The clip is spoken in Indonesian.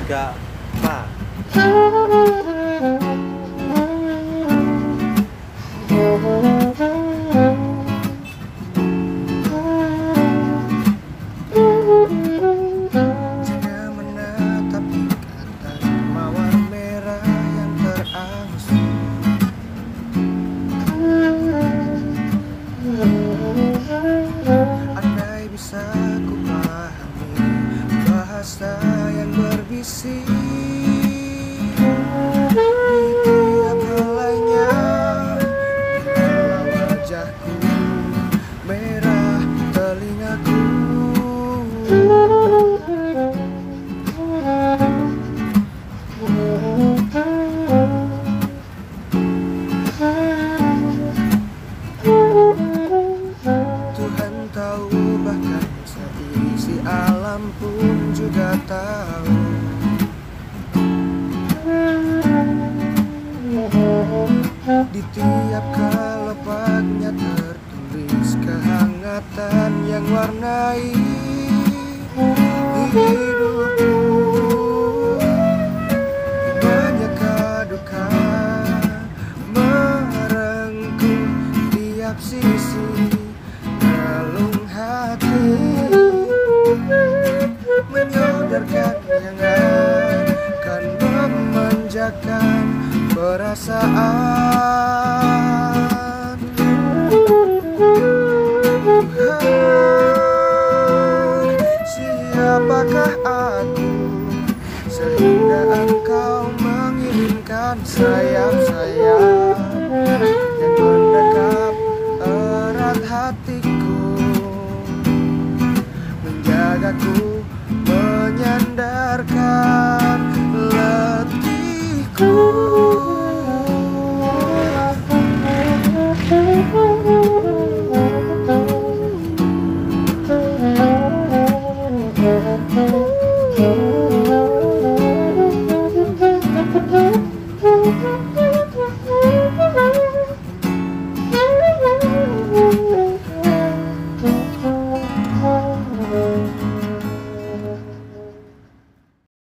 3, 4. Jika menatap ikatan mawar merah yang terangsur, andai bisa ku pahami bahasa yang berbisik di tiap helainya, bila wajahku merah telingaku. Tuhan tahu, bahkan seisi alam pun juga tahu. Di tiap kelepaknya tertulis kehangatan yang warnai hidupku. Banyak duka merengkuh tiap sisi relung hati, menyodarkan yang akan memanjakan perasaan. Tuhan, siapakah aku sehingga Engkau mengirimkan sayap-sayap yang mendekap erat hatiku, menjagaku, menyandarkan